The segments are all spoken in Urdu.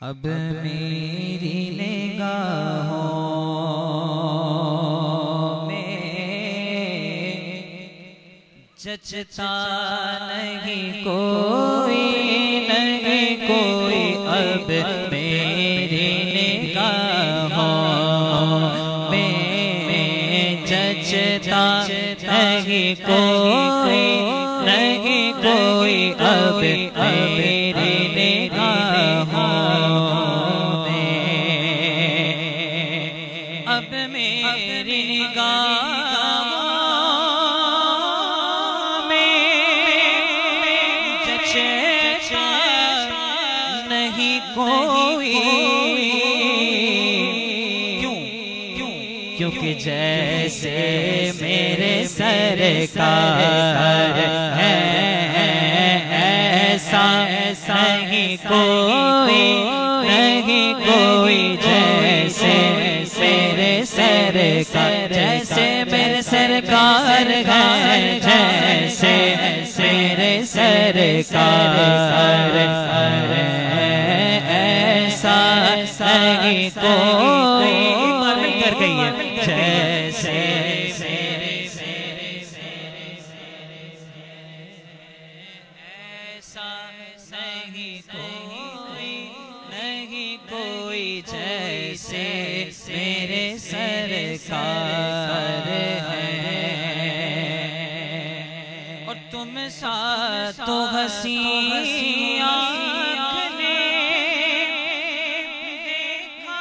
اب میری نگاہوں میں جچتا نہیں کوئی اب میری نگاہوں میں جچتا نہیں کوئی اب میری نگاہوں میں اب میری نگاہوں میں جچتا نہیں کوئی کیونکہ جیسے میرے سرکار ہے ایسا نہیں کوئی جیسے میرے سرکار جیسے میرے سرکار ہے جیسے میرے سرکار ایسا نہیں کوئی مل کر گئی ہے جیسے کوئی جیسے میرے سرکار ہے اور تم ساتھ تو ہنسی آنکھ نے دیکھا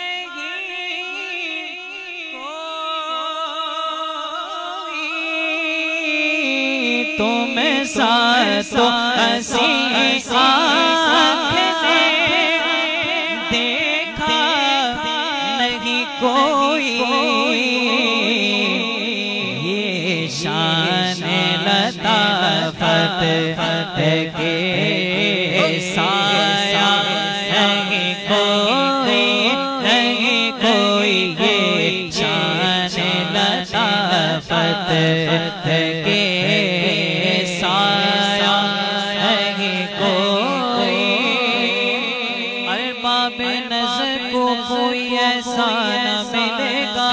نہیں کوئی تم ساتھ تو ہنسی آنکھ نے دیکھا نہیں کوئی یہ شان لطافت کے سایہ نہیں کوئی یہ شان لطافت کے سایہ نہیں کوئی ارباب نظر کو کوئی ایسا نہ ملے گا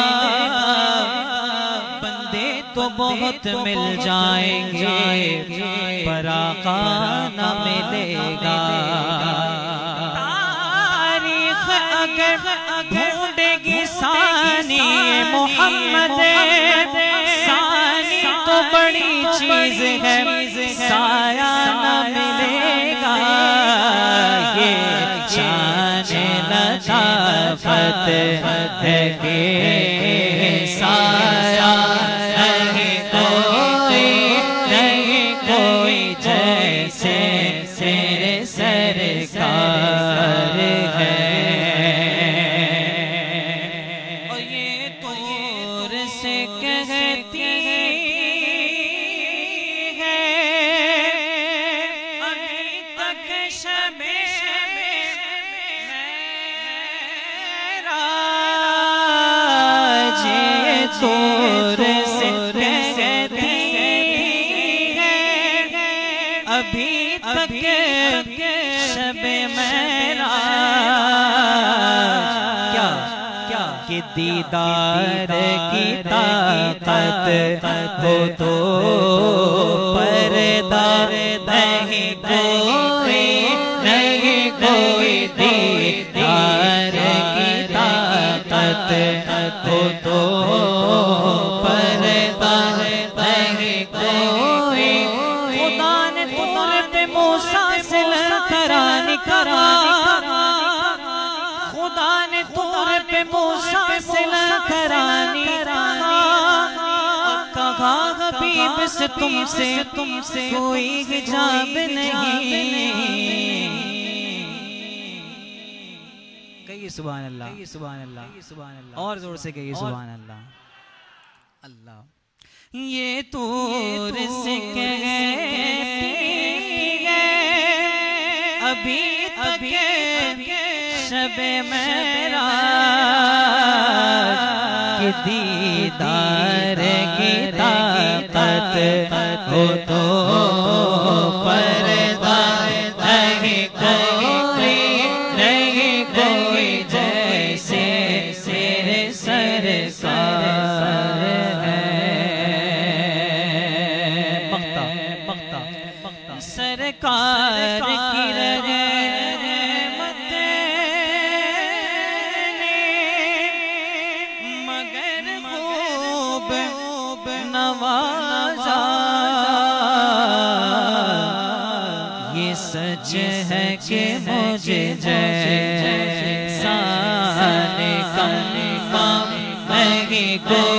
بندے تو بہت مل جائیں گے پر آقا نہ ملے گا تاریخ اگر ڈھونڈے گی ثانی محمد ثانی تو بڑی چیز ہے سایہ نہ ملے گا یہ شان لطافت کے سایہ نہیں کوئی جیسے میرے سرکار ہے اور یہ طور سے کہتی ہے ابھی تک شب طور سے کہتی ہے ابھی تک شب معراج کیا کہ دیدار کی طاقت ہو تو پردہ نہیں کوئی دیدار کی طاقت ہو تو پردہ نہیں کوئی خدا نے طور پہ موسیٰ سے لڑکرانی کرا خدا نے طور پہ موسیٰ سے لڑکرانی کہا حبیب سے تم سے کوئی حجاب نہیں کہیے سبحان اللہ اور زور سے کہیے سبحان اللہ اللہ یہ طور سے کہتی ہے ابھی تک شب معراج کہ دیدار کی طاقت ہو تو پردہ نہیں کوئی جیسا کم نہیں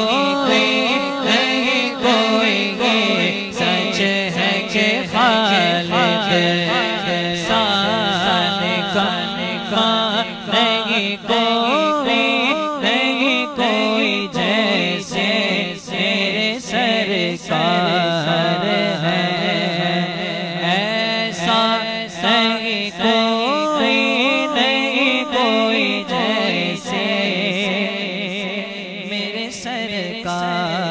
کوئی سچ ہے کہ خالق سان کم نہیں کوئی جیسے میرے سرکار ہے ایسا نہیں کوئی جیسے میرے سرکار